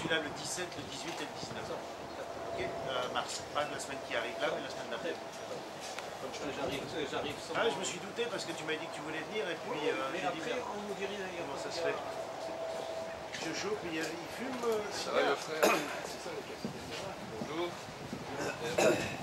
là le 17, le 18 et le 19. Ok, mars. Pas la semaine qui arrive là, mais la semaine d'après. Comme j'arrive sans... Ah, je me suis douté parce que tu m'as dit que tu voulais venir et puis mais j'ai dit après, merde. on nous dit rien. Comment ça se fait? Je chauffe, mais il fume. Ça va le frère? C'est ça le cas. Bonjour.